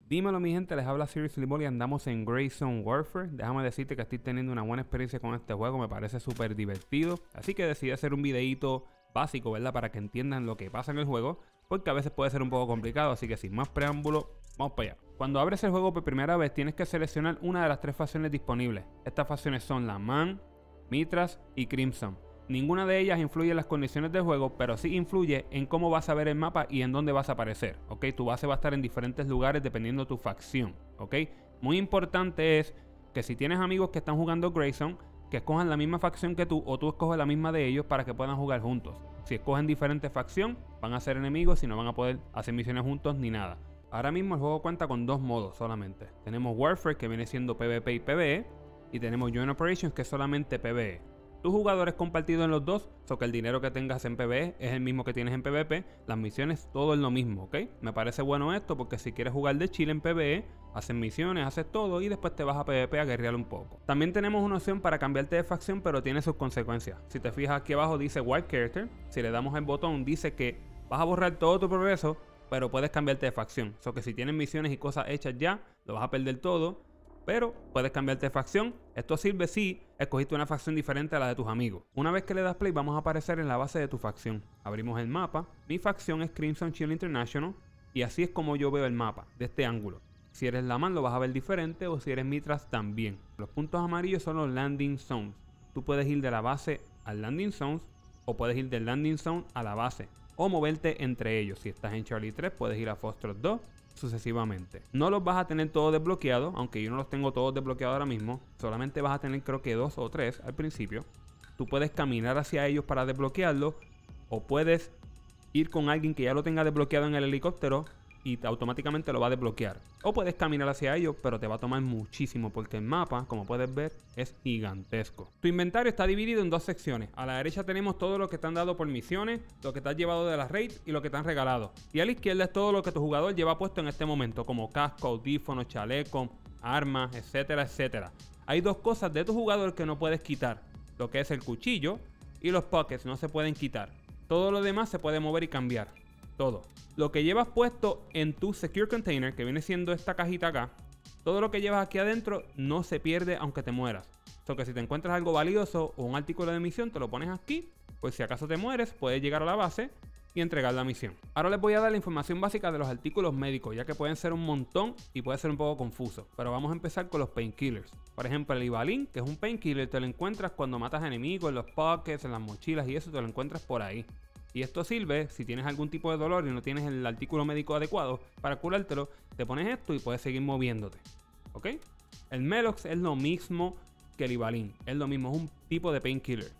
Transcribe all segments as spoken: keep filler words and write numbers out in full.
Dímelo mi gente, les habla Seriously Ball y andamos en Grayzone Warfare. Déjame decirte que estoy teniendo una buena experiencia con este juego, me parece súper divertido. Así que decidí hacer un videito básico, ¿verdad? Para que entiendan lo que pasa en el juego, porque a veces puede ser un poco complicado, así que sin más preámbulo, vamos para allá. Cuando abres el juego por primera vez tienes que seleccionar una de las tres facciones disponibles. Estas facciones son la Man, Mitras y Crimson. Ninguna de ellas influye en las condiciones del juego, pero sí influye en cómo vas a ver el mapa y en dónde vas a aparecer, ¿ok? Tu base va a estar en diferentes lugares dependiendo de tu facción, ¿ok? Muy importante es que si tienes amigos que están jugando Grayzone, que escojan la misma facción que tú o tú escoges la misma de ellos para que puedan jugar juntos. Si escogen diferente facción, van a ser enemigos y no van a poder hacer misiones juntos ni nada. Ahora mismo el juego cuenta con dos modos solamente. Tenemos Warfare, que viene siendo PvP y PvE, y tenemos Joint Operations, que es solamente PvE. Tus jugadores compartidos en los dos, so que el dinero que tengas en PvE es el mismo que tienes en PvP, las misiones todo es lo mismo, ¿ok? Me parece bueno esto porque si quieres jugar de chill en PvE, haces misiones, haces todo y después te vas a PvP a guerrear un poco. También tenemos una opción para cambiarte de facción, pero tiene sus consecuencias. Si te fijas aquí abajo dice Wipe Character, si le damos el botón dice que vas a borrar todo tu progreso, pero puedes cambiarte de facción. So que si tienes misiones y cosas hechas ya, lo vas a perder todo, pero puedes cambiarte de facción. Esto sirve si escogiste una facción diferente a la de tus amigos. Una vez que le das play vamos a aparecer en la base de tu facción. Abrimos el mapa. Mi facción es Crimson Shield International y así es como yo veo el mapa, de este ángulo. Si eres la Man lo vas a ver diferente, o si eres Mitras también. Los puntos amarillos son los landing zones. Tú puedes ir de la base al landing zones o puedes ir del landing zone a la base o moverte entre ellos. Si estás en Charlie tres puedes ir a Foxtrot dos, sucesivamente. No los vas a tener todos desbloqueados, aunque yo no los tengo todos desbloqueados ahora mismo. Solamente vas a tener creo que dos o tres al principio. Tú puedes caminar hacia ellos para desbloquearlos, o puedes ir con alguien que ya lo tenga desbloqueado en el helicóptero y automáticamente lo va a desbloquear. O puedes caminar hacia ellos, pero te va a tomar muchísimo porque el mapa, como puedes ver, es gigantesco. Tu inventario está dividido en dos secciones. A la derecha tenemos todo lo que te han dado por misiones, lo que te has llevado de las raids y lo que te han regalado. Y a la izquierda es todo lo que tu jugador lleva puesto en este momento, como casco, audífonos, chaleco, armas, etcétera, etcétera. Hay dos cosas de tu jugador que no puedes quitar, lo que es el cuchillo y los pockets, no se pueden quitar. Todo lo demás se puede mover y cambiar. Todo. Lo que llevas puesto en tu Secure Container, que viene siendo esta cajita acá, todo lo que llevas aquí adentro no se pierde aunque te mueras. O sea que si te encuentras algo valioso o un artículo de misión, te lo pones aquí, pues si acaso te mueres, puedes llegar a la base y entregar la misión. Ahora les voy a dar la información básica de los artículos médicos, ya que pueden ser un montón y puede ser un poco confuso. Pero vamos a empezar con los painkillers. Por ejemplo, el Ivalin, que es un painkiller, te lo encuentras cuando matas enemigos, en los pockets, en las mochilas y eso, te lo encuentras por ahí. Y esto sirve si tienes algún tipo de dolor y no tienes el artículo médico adecuado para curártelo, te pones esto y puedes seguir moviéndote. ¿Ok? El Melox es lo mismo que el Ivalin, es lo mismo, es un tipo de painkiller.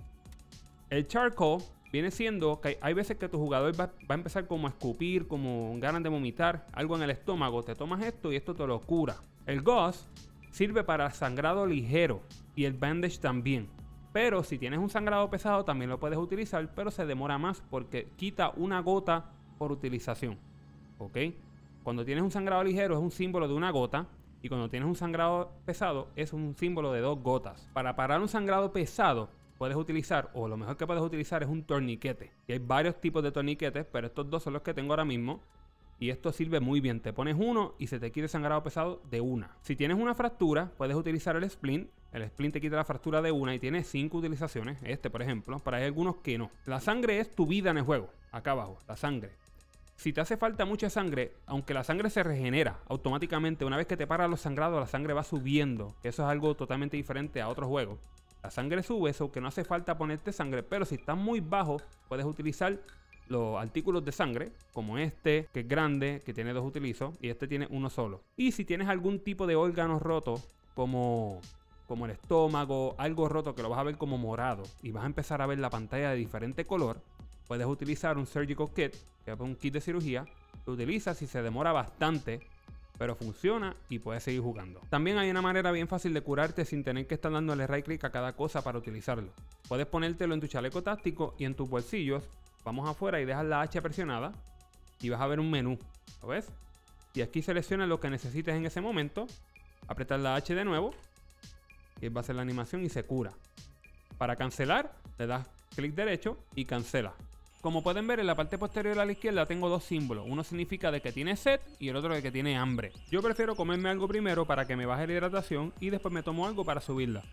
El Charcoal viene siendo que hay veces que tu jugador va, va a empezar como a escupir, como ganas de vomitar, algo en el estómago, te tomas esto y esto te lo cura. El Gauze sirve para sangrado ligero y el Bandage también. Pero si tienes un sangrado pesado también lo puedes utilizar, pero se demora más porque quita una gota por utilización. ¿Ok? Cuando tienes un sangrado ligero es un símbolo de una gota, y cuando tienes un sangrado pesado es un símbolo de dos gotas. Para parar un sangrado pesado puedes utilizar, o lo mejor que puedes utilizar es un torniquete. Y hay varios tipos de torniquetes, pero estos dos son los que tengo ahora mismo. Y esto sirve muy bien, te pones uno y se te quita el sangrado pesado de una. Si tienes una fractura, puedes utilizar el splint. El splint te quita la fractura de una y tiene cinco utilizaciones. Este, por ejemplo, pero hay algunos que no. La sangre es tu vida en el juego. Acá abajo, la sangre. Si te hace falta mucha sangre, aunque la sangre se regenera automáticamente, una vez que te paras los sangrados, la sangre va subiendo. Que eso es algo totalmente diferente a otros juegos. La sangre sube, eso que no hace falta ponerte sangre, pero si estás muy bajo, puedes utilizar los artículos de sangre, como este, que es grande, que tiene dos utilizos, y este tiene uno solo. Y si tienes algún tipo de órgano roto, como, como el estómago, algo roto que lo vas a ver como morado, y vas a empezar a ver la pantalla de diferente color, puedes utilizar un Surgical Kit, que es un kit de cirugía. Lo utilizas si se demora bastante, pero funciona y puedes seguir jugando. También hay una manera bien fácil de curarte sin tener que estar dándole right click a cada cosa para utilizarlo. Puedes ponértelo en tu chaleco táctico y en tus bolsillos. Vamos afuera y dejas la H presionada y vas a ver un menú, ¿lo ves? Y aquí seleccionas lo que necesites en ese momento, apretas la H de nuevo y va a hacer la animación y se cura. Para cancelar, le das clic derecho y cancela. Como pueden ver, en la parte posterior a la izquierda tengo dos símbolos. Uno significa de que tiene sed y el otro de que tiene hambre. Yo prefiero comerme algo primero para que me baje la hidratación y después me tomo algo para subirla.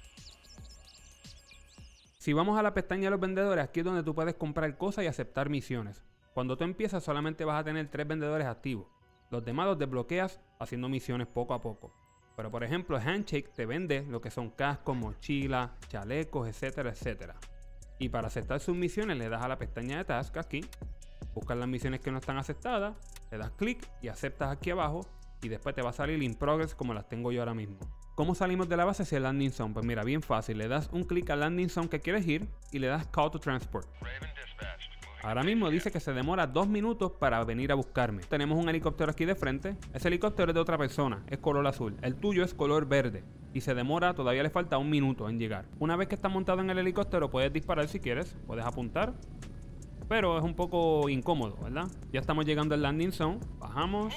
Si vamos a la pestaña de los vendedores, aquí es donde tú puedes comprar cosas y aceptar misiones. Cuando tú empiezas solamente vas a tener tres vendedores activos. Los demás los desbloqueas haciendo misiones poco a poco. Pero por ejemplo, Handshake te vende lo que son cascos, mochilas, chalecos, etcétera, etcétera. Y para aceptar sus misiones le das a la pestaña de Task aquí, buscas las misiones que no están aceptadas, le das clic y aceptas aquí abajo y después te va a salir in progress como las tengo yo ahora mismo. ¿Cómo salimos de la base hacia el landing zone? Pues mira, bien fácil, le das un clic al landing zone que quieres ir y le das call to transport. Ahora mismo dice que se demora dos minutos para venir a buscarme. Tenemos un helicóptero aquí de frente. Ese helicóptero es de otra persona, es color azul. El tuyo es color verde y se demora, todavía le falta un minuto en llegar. Una vez que estás montado en el helicóptero puedes disparar si quieres, puedes apuntar, pero es un poco incómodo, ¿verdad? Ya estamos llegando al landing zone, bajamos.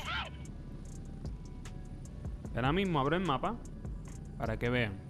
Ahora mismo abro el mapa para que vean.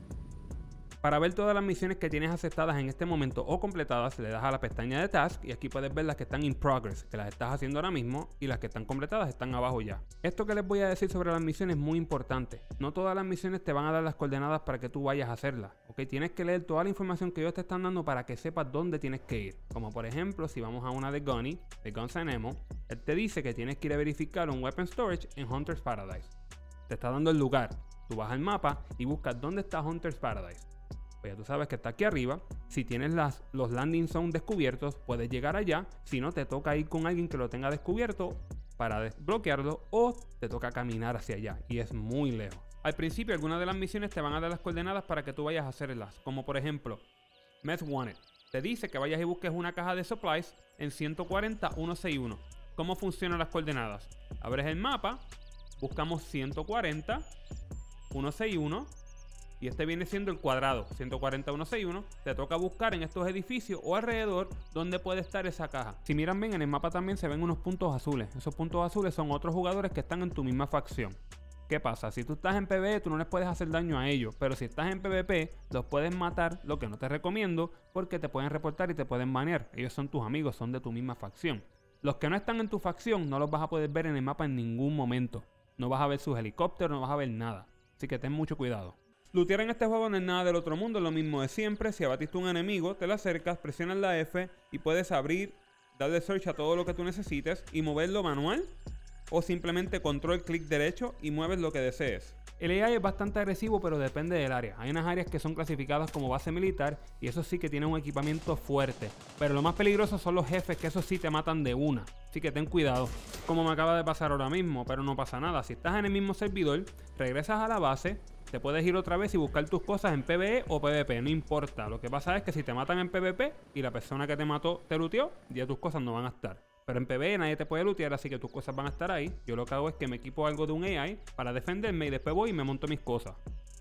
Para ver todas las misiones que tienes aceptadas en este momento o completadas, le das a la pestaña de Task y aquí puedes ver las que están in progress, que las estás haciendo ahora mismo, y las que están completadas están abajo ya. Esto que les voy a decir sobre las misiones es muy importante. No todas las misiones te van a dar las coordenadas para que tú vayas a hacerlas, ¿ok? Tienes que leer toda la información que ellos te están dando para que sepas dónde tienes que ir. Como por ejemplo, si vamos a una de Gunny, de Guns and Ammo, él te dice que tienes que ir a verificar un Weapon Storage en Hunter's Paradise. Te está dando el lugar. Tú vas al mapa y buscas dónde está Hunter's Paradise. Pues ya tú sabes que está aquí arriba. Si tienes las, los landing zones descubiertos, puedes llegar allá. Si no, te toca ir con alguien que lo tenga descubierto para desbloquearlo, o te toca caminar hacia allá y es muy lejos. Al principio algunas de las misiones te van a dar las coordenadas para que tú vayas a hacerlas, como por ejemplo Meth Wanted. Te dice que vayas y busques una caja de supplies en ciento cuarenta, ciento sesenta y uno. ¿Cómo funcionan las coordenadas? Abres el mapa, buscamos ciento cuarenta, ciento sesenta y uno y este viene siendo el cuadrado, ciento cuarenta, ciento sesenta y uno. Te toca buscar en estos edificios o alrededor donde puede estar esa caja. Si miran bien, en el mapa también se ven unos puntos azules. Esos puntos azules son otros jugadores que están en tu misma facción. ¿Qué pasa? Si tú estás en PvE, tú no les puedes hacer daño a ellos, pero si estás en PvP, los puedes matar, lo que no te recomiendo, porque te pueden reportar y te pueden banear. Ellos son tus amigos, son de tu misma facción. Los que no están en tu facción no los vas a poder ver en el mapa en ningún momento. No vas a ver sus helicópteros, no vas a ver nada. Así que ten mucho cuidado. Lootear en este juego no es nada del otro mundo, es lo mismo de siempre. Si abatiste un enemigo, te lo acercas, presionas la F y puedes abrir, darle search a todo lo que tú necesites y moverlo manual, o simplemente control clic derecho y mueves lo que desees. El A I es bastante agresivo, pero depende del área. Hay unas áreas que son clasificadas como base militar y eso sí que tienen un equipamiento fuerte. Pero lo más peligroso son los jefes, que eso sí te matan de una. Así que ten cuidado. Como me acaba de pasar ahora mismo, pero no pasa nada. Si estás en el mismo servidor, regresas a la base, te puedes ir otra vez y buscar tus cosas en PvE o PvP, no importa. Lo que pasa es que si te matan en PvP y la persona que te mató te looteó, ya tus cosas no van a estar. Pero en PvE nadie te puede lootear, así que tus cosas van a estar ahí. Yo lo que hago es que me equipo algo de un A I para defenderme y después voy y me monto mis cosas.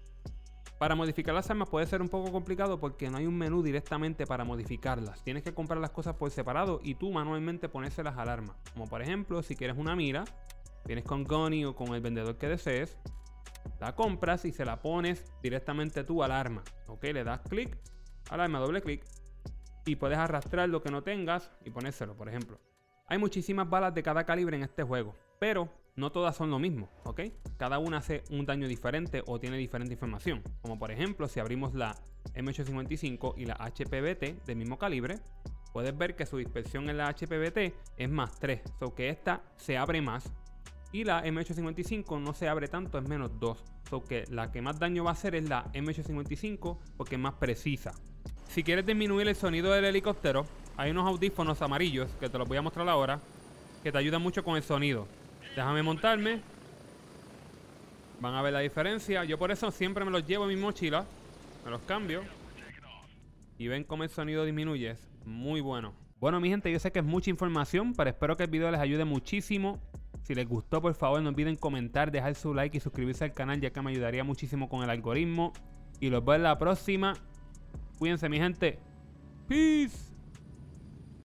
Para modificar las armas puede ser un poco complicado porque no hay un menú directamente para modificarlas. Tienes que comprar las cosas por separado y tú manualmente ponérselas al arma. Como por ejemplo, si quieres una mira, vienes con Gunny o con el vendedor que desees, la compras y se la pones directamente tú al arma. Ok, le das clic al arma, doble clic, y puedes arrastrar lo que no tengas y ponérselo, por ejemplo. Hay muchísimas balas de cada calibre en este juego, pero no todas son lo mismo, ¿ok? Cada una hace un daño diferente o tiene diferente información. Como por ejemplo, si abrimos la M ocho cincuenta y cinco y la H P V T del mismo calibre, puedes ver que su dispersión en la H P V T es más tres, o so que esta se abre más. Y la M ocho cincuenta y cinco no se abre tanto, es menos dos. O so que la que más daño va a hacer es la M ocho cincuenta y cinco porque es más precisa. Si quieres disminuir el sonido del helicóptero, hay unos audífonos amarillos que te los voy a mostrar ahora, que te ayudan mucho con el sonido. Déjame montarme. Van a ver la diferencia. Yo por eso siempre me los llevo en mi mochila. Me los cambio. Y ven cómo el sonido disminuye. Es muy bueno. Bueno, mi gente, yo sé que es mucha información, pero espero que el video les ayude muchísimo. Si les gustó, por favor, no olviden comentar, dejar su like y suscribirse al canal, ya que me ayudaría muchísimo con el algoritmo. Y los veo en la próxima. Cuídense, mi gente. Peace.